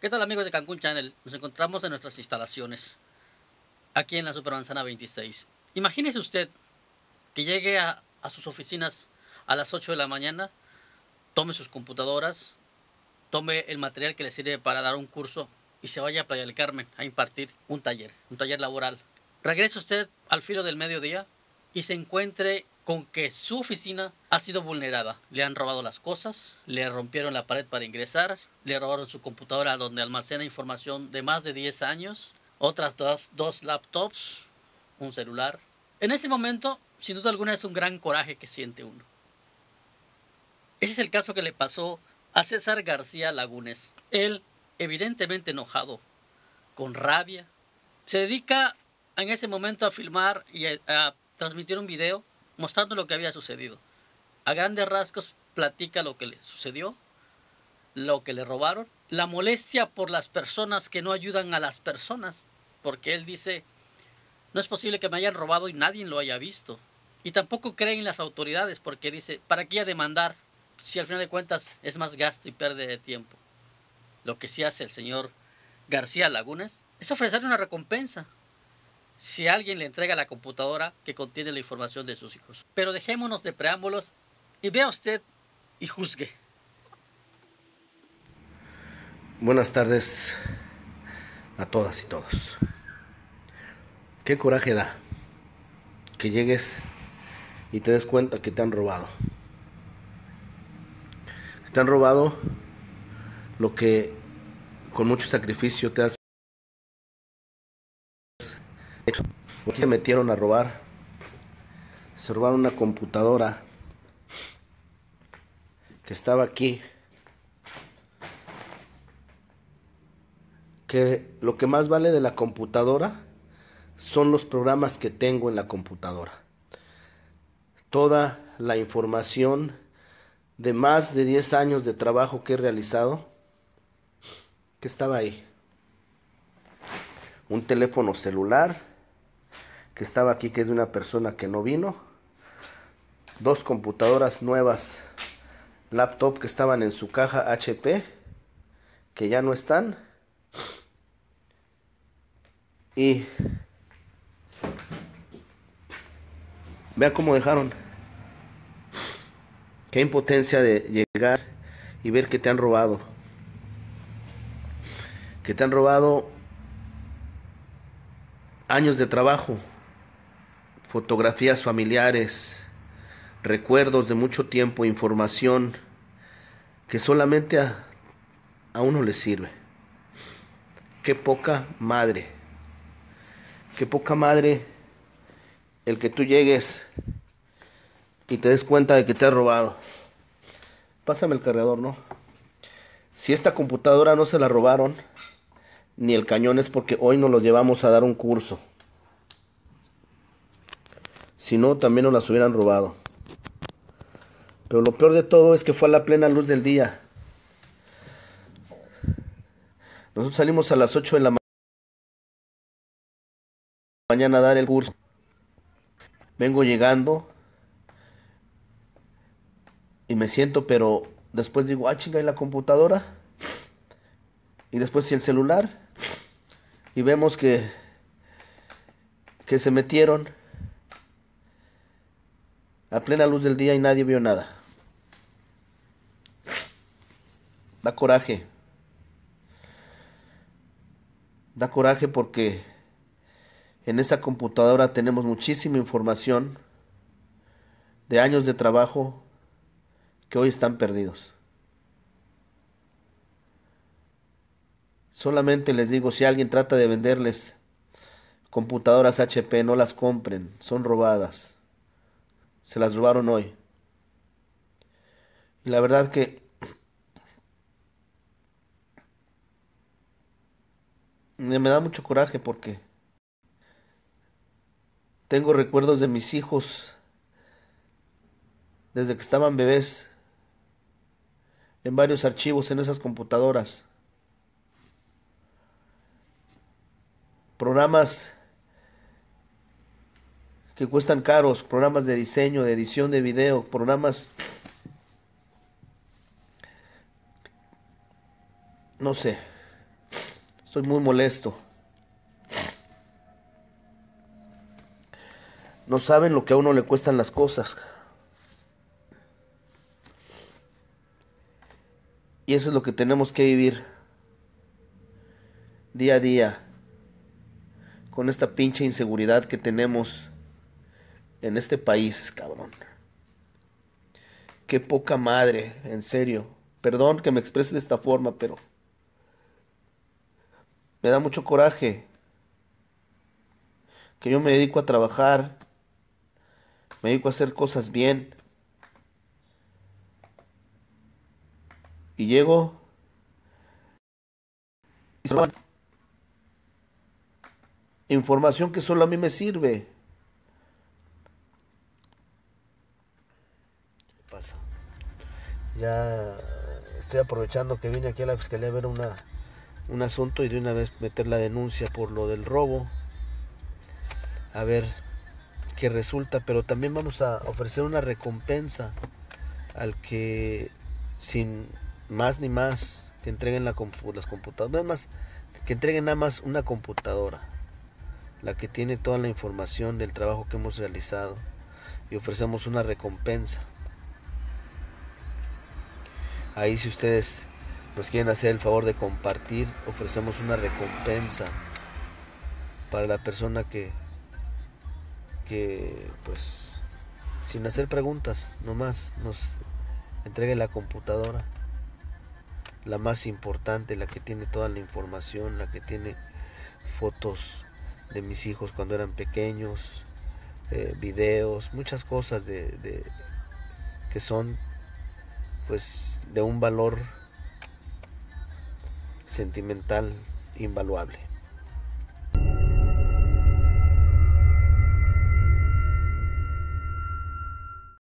¿Qué tal, amigos de Cancún Channel? Nos encontramos en nuestras instalaciones, aquí en la Supermanzana 26. Imagínese usted que llegue a sus oficinas a las 8 de la mañana, tome sus computadoras, tome el material que le sirve para dar un curso y se vaya a Playa del Carmen a impartir un taller laboral. Regrese usted al filo del mediodía y se encuentre con que su oficina ha sido vulnerada. Le han robado las cosas, le rompieron la pared para ingresar, le robaron su computadora donde almacena información de más de 10 años, otras dos laptops, un celular. En ese momento, sin duda alguna, es un gran coraje que siente uno. Ese es el caso que le pasó a César García Lagunes. Él, evidentemente enojado, con rabia, se dedica en ese momento a filmar y a transmitir un video mostrando lo que había sucedido. A grandes rasgos platica lo que le sucedió, lo que le robaron, la molestia por las personas que no ayudan a las personas, porque él dice, no es posible que me hayan robado y nadie lo haya visto. Y tampoco cree en las autoridades, porque dice, ¿para qué demandar si al final de cuentas es más gasto y pérdida de tiempo? Lo que sí hace el señor García Lagunes es ofrecerle una recompensa si alguien le entrega la computadora que contiene la información de sus hijos. Pero dejémonos de preámbulos y vea usted y juzgue. Buenas tardes a todas y todos. Qué coraje da que llegues y te des cuenta que te han robado. Que te han robado lo que con mucho sacrificio te has hecho. Aquí se metieron a robar. Se robaron una computadora que estaba aquí. Que lo que más vale de la computadora son los programas que tengo en la computadora. Toda la información de más de 10 años de trabajo que he realizado, que estaba ahí. Un teléfono celular que estaba aquí, que es de una persona que no vino. 2 computadoras nuevas, laptop que estaban en su caja HP, que ya no están. Y vea cómo dejaron. Qué impotencia de llegar y ver que te han robado. Que te han robado años de trabajo, fotografías familiares, recuerdos de mucho tiempo, información que solamente a uno le sirve. Qué poca madre. Qué poca madre el que tú llegues y te des cuenta de que te has robado. Pásame el cargador, ¿no? Si esta computadora no se la robaron, ni el cañón, es porque hoy nos lo llevamos a dar un curso. Si no, también nos las hubieran robado. Pero lo peor de todo es que fue a la plena luz del día. Nosotros salimos a las 8 de la mañana a dar el curso. Vengo llegando y me siento, pero después digo, ah, chinga, ¿y la computadora? Y después, ¿y el celular? Y vemos que se metieron a plena luz del día y nadie vio nada. Da coraje. Da coraje porque en esta computadora tenemos muchísima información de años de trabajo que hoy están perdidos. Solamente les digo, si alguien trata de venderles computadoras HP, no las compren, son robadas. Se las robaron hoy. Y la verdad que me da mucho coraje porque tengo recuerdos de mis hijos desde que estaban bebés en varios archivos en esas computadoras. Programas que cuestan caros, programas de diseño, de edición de video, programas, no sé, Estoy muy molesto. No saben lo que a uno le cuestan las cosas. Y eso es lo que tenemos que vivir día a día con esta pinche inseguridad que tenemos en este país, cabrón. Qué poca madre, en serio. Perdón que me exprese de esta forma, pero me da mucho coraje que yo me dedico a trabajar, me dedico a hacer cosas bien y llego y se me da información que solo a mí me sirve. ¿Qué pasa? Ya estoy aprovechando que vine aquí a la fiscalía a ver un asunto y de una vez meter la denuncia por lo del robo. A ver qué resulta, pero también vamos a ofrecer una recompensa al que sin más ni más que entreguen las computadoras, más que entreguen nada más una computadora, la que tiene toda la información del trabajo que hemos realizado, y ofrecemos una recompensa. Ahí, si ustedes nos quieren hacer el favor de compartir, ofrecemos una recompensa para la persona que pues sin hacer preguntas nomás nos entregue la computadora, la más importante, la que tiene toda la información, la que tiene fotos de mis hijos cuando eran pequeños, videos, muchas cosas que son pues de un valor sentimental invaluable.